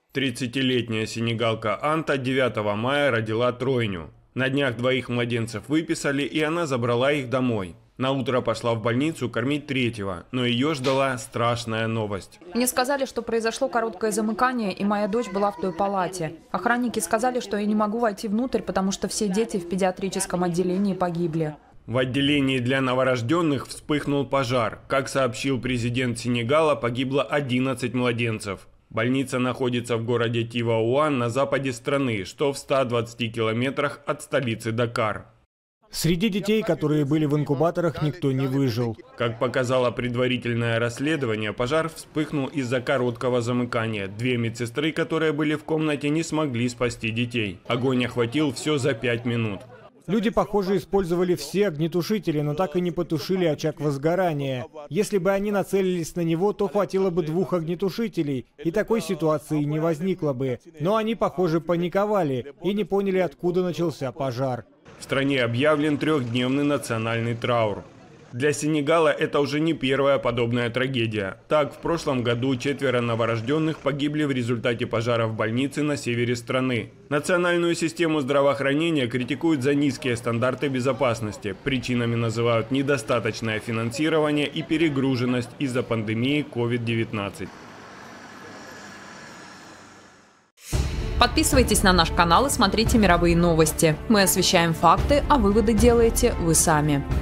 30-летняя сенегалка Анта 9 мая родила тройню. На днях двоих младенцев выписали, и она забрала их домой. На утро пошла в больницу кормить третьего, но ее ждала страшная новость. Мне сказали, что произошло короткое замыкание, и моя дочь была в той палате. Охранники сказали, что я не могу войти внутрь, потому что все дети в педиатрическом отделении погибли. В отделении для новорожденных вспыхнул пожар. Как сообщил президент Сенегала, погибло 11 младенцев. Больница находится в городе Тивауан на западе страны, что в 120 километрах от столицы Дакар. Среди детей, которые были в инкубаторах, никто не выжил. Как показало предварительное расследование, пожар вспыхнул из-за короткого замыкания. Две медсестры, которые были в комнате, не смогли спасти детей. Огонь охватил все за 5 минут. Люди, похоже, использовали все огнетушители, но так и не потушили очаг возгорания. Если бы они нацелились на него, то хватило бы 2 огнетушителей, и такой ситуации не возникло бы. Но они, похоже, паниковали и не поняли, откуда начался пожар. В стране объявлен 3-дневный национальный траур. Для Сенегала это уже не первая подобная трагедия. Так, в прошлом году 4 новорожденных погибли в результате пожара в больнице на севере страны. Национальную систему здравоохранения критикуют за низкие стандарты безопасности. Причинами называют недостаточное финансирование и перегруженность из-за пандемии COVID-19. Подписывайтесь на наш канал и смотрите мировые новости. Мы освещаем факты, а выводы делаете вы сами.